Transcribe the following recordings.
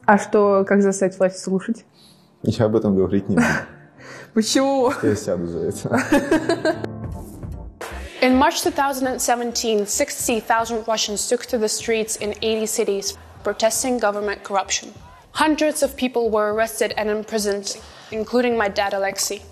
А что, как заставить власть слушать? Я об этом говорить не буду. Почему? Я сяду за это. In March 2017, 60,000 Russians took to the streets in 80 cities protesting government corruption. Hundreds of people were arrested and imprisoned, including my dad, Alexei.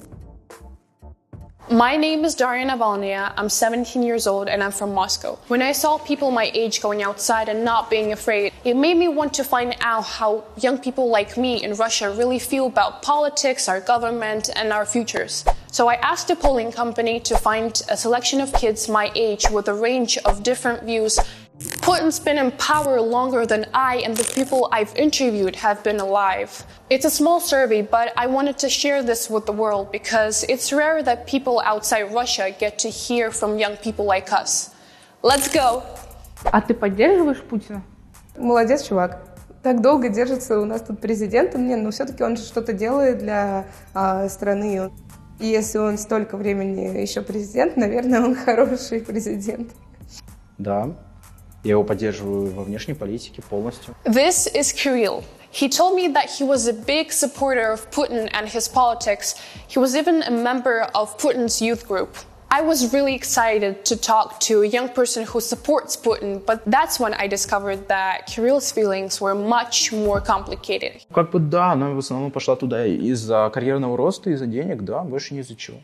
My name is Daria Navalnaya. I'm 17 years old and I'm from Moscow. When I saw people my age going outside and not being afraid, it made me want to find out how young people like me in Russia really feel about politics, our government, and our futures. So I asked a polling company to find a selection of kids my age with a range of different views. Putin's been in power longer than I and the people I've interviewed have been alive. It's a small survey, but I wanted to share this with the world because it's rare that people outside Russia get to hear from young people like us. Let's go! А ты поддерживаешь Путина? Молодец, чувак. Так долго держится у нас тут президентом. Но все-таки он же что-то делает для страны. И если он столько времени еще президент, наверное, он хороший президент. Да. Я его поддерживаю во внешней политике полностью. This is Kirill. He told me that he was a big supporter of Putin and his politics. He was even a member of Putin's youth group. I was really excited to talk to a young person who supports Putin, but that's when I discovered that Kirill's feelings were much more complicated. Как бы да, она в основном пошла туда из-за карьерного роста, из-за денег, да, больше не из-за чего.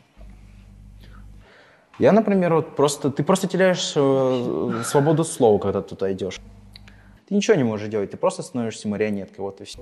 Я, например, ты просто теряешь свободу слова, когда ты туда идешь. Ты ничего не можешь делать, ты просто становишься марионеткой, вот и все.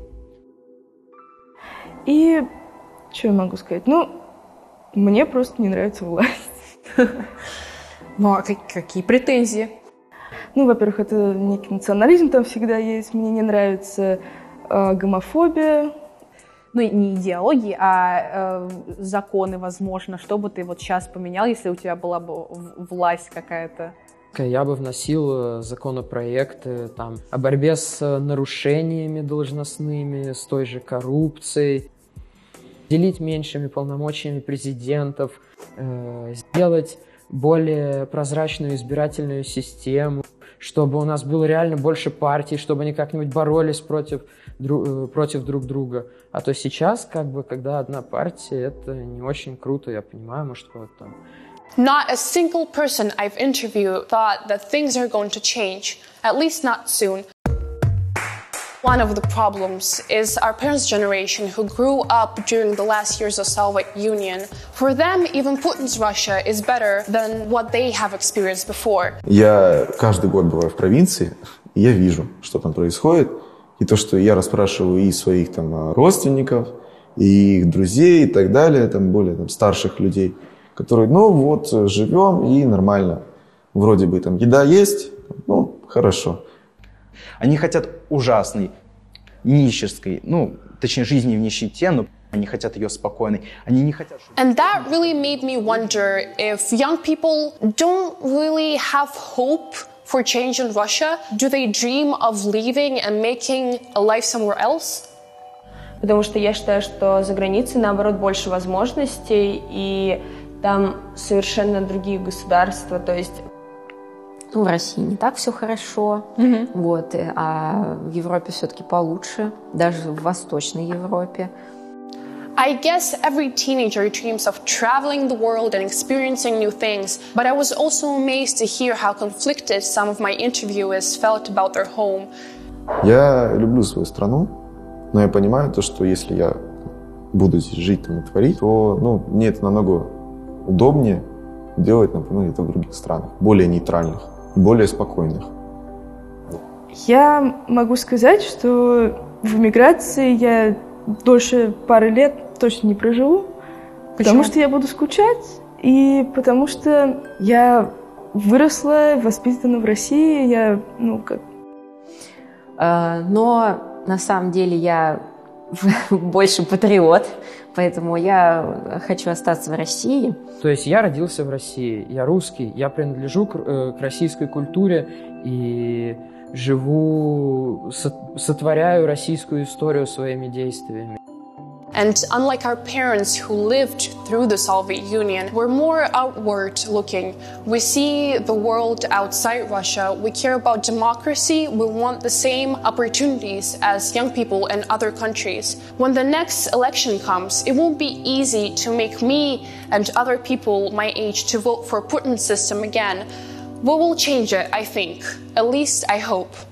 И что я могу сказать? Мне просто не нравится власть. Ну, а какие претензии? Во-первых, это некий национализм там всегда есть. Мне не нравится гомофобия. Не идеологии, а законы, возможно. Что бы ты вот сейчас поменял, если у тебя была бы власть какая-то? Я бы вносил законопроекты о борьбе с нарушениями должностными, с той же коррупцией, делить меньшими полномочиями президентов, сделать более прозрачную избирательную систему, чтобы у нас было реально больше партий, чтобы они как-нибудь боролись против друг друга. А то сейчас, когда одна партия, это не очень круто, я понимаю, может, кто-то там. Not a single person I've interviewed thought that things are going to change, at least not soon. One of the problems is our parents' generation who grew up during the last years of Soviet Union. For them, even Putin's Russia is better than what they have experienced before. Я каждый год бываю в провинции, и я вижу, что там происходит. И то, что я расспрашиваю и своих родственников, и их друзей, и так далее, более старших людей, которые, живем и нормально. Вроде бы еда есть, хорошо. Они хотят ужасной, нищерской, точнее, жизни в нищете, но они хотят ее спокойной. Они не хотят... And that really made me wonder if young people don't really have hope for change in Russia. Do they dream of leaving and making a life somewhere else? Потому что я считаю, что за границей, наоборот, больше возможностей, и там совершенно другие государства, то есть... В России не так все хорошо, а в Европе все-таки получше, даже в Восточной Европе. I guess every teenager dreams of traveling the world and experiencing new things, but I was also amazed to hear how conflicted some of my interviewers felt about their home. Я люблю свою страну, но я понимаю что если я буду здесь жить и творить, то мне это намного удобнее делать, например, где-то в других странах, более нейтральных, более спокойных. Я могу сказать, что в эмиграции я дольше пары лет точно не проживу. Потому что я буду скучать, и потому что я выросла, воспитана в России, Но на самом деле я больше патриот, поэтому я хочу остаться в России. То есть я родился в России, я русский, я принадлежу к российской культуре и сотворяю российскую историю своими действиями. And unlike our parents who lived through the Soviet Union, we're more outward looking. We see the world outside Russia. We care about democracy. We want the same opportunities as young people in other countries. When the next election comes, it won't be easy to make me and other people my age to vote for Putin's system again. We will change it, I think. At least I hope.